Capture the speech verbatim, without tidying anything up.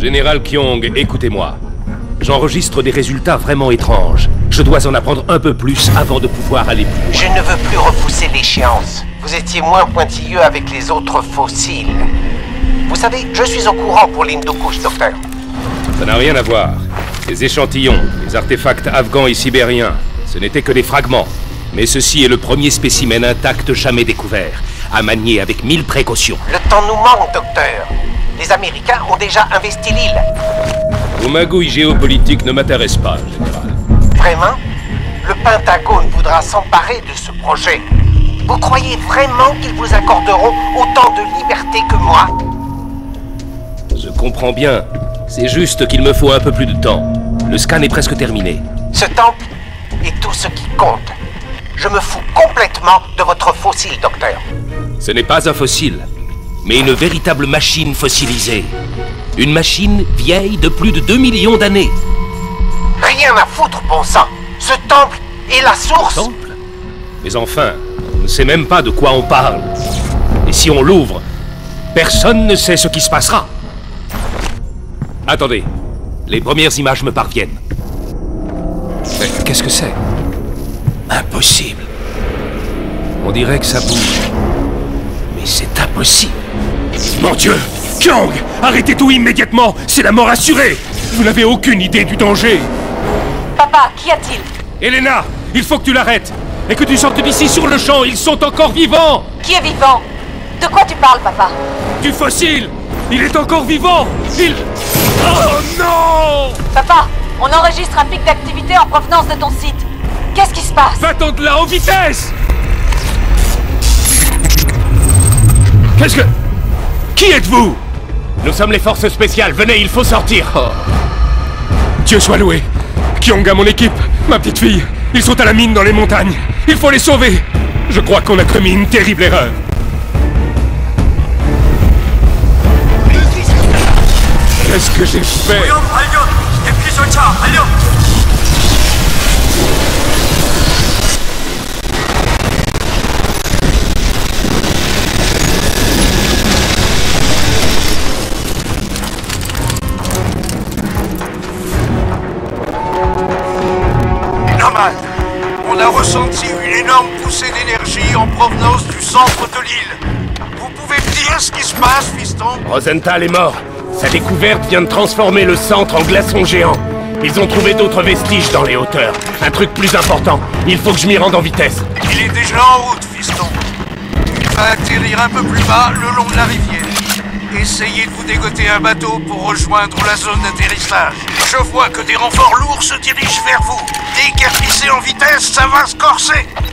Général Kyong, écoutez-moi. J'enregistre des résultats vraiment étranges. Je dois en apprendre un peu plus avant de pouvoir aller plus loin. Je ne veux plus repousser l'échéance. Vous étiez moins pointilleux avec les autres fossiles. Vous savez, je suis au courant pour l'Hindukush, docteur. Ça n'a rien à voir. Les échantillons, les artefacts afghans et sibériens, ce n'étaient que des fragments. Mais ceci est le premier spécimen intact jamais découvert, à manier avec mille précautions. Le temps nous manque, docteur. Les Américains ont déjà investi l'île. Vos magouilles géopolitiques ne m'intéressent pas, général. Vraiment? Le Pentagone voudra s'emparer de ce projet. Vous croyez vraiment qu'ils vous accorderont autant de liberté que moi? Je comprends bien. C'est juste qu'il me faut un peu plus de temps. Le scan est presque terminé. Ce temple est tout ce qui compte. Je me fous complètement de votre fossile, docteur. Ce n'est pas un fossile, mais une véritable machine fossilisée. Une machine vieille de plus de deux millions d'années. Rien à foutre, bon sang. Ce temple est la source. Temple? Mais enfin, on ne sait même pas de quoi on parle. Et si on l'ouvre, personne ne sait ce qui se passera. Attendez, les premières images me parviennent. Qu'est-ce que c'est? Impossible. On dirait que ça bouge. Mais c'est impossible. Mon Dieu! Kyong! Arrêtez tout immédiatement! C'est la mort assurée! Vous n'avez aucune idée du danger! Papa, qu'y a-t-il? Elena! Il faut que tu l'arrêtes! Et que tu sortes d'ici sur le champ! Ils sont encore vivants! Qui est vivant? De quoi tu parles, papa? Du fossile! Il est encore vivant! Il... Oh non! Papa, on enregistre un pic d'activité en provenance de ton site. Qu'est-ce qui se passe? Va-t'en de là, en vitesse! Qu'est-ce que... Qui êtes-vous? Nous sommes les forces spéciales, venez, il faut sortir. Oh. Dieu soit loué. Kyong a mon équipe, ma petite fille. Ils sont à la mine dans les montagnes. Il faut les sauver. Je crois qu'on a commis une terrible erreur. Qu'est-ce que j'ai fait? On a ressenti une énorme poussée d'énergie en provenance du centre de l'île. Vous pouvez me dire ce qui se passe, fiston? Rosenthal est mort. Sa découverte vient de transformer le centre en glaçon géant. Ils ont trouvé d'autres vestiges dans les hauteurs. Un truc plus important. Il faut que je m'y rende en vitesse. Il est déjà en route, fiston. Il va atterrir un peu plus bas, le long de la rivière. Essayez de vous dégoter un bateau pour rejoindre la zone d'atterrissage. Je vois que des renforts lourds se dirigent vers vous. Déguerpissez en vitesse, ça va se corser.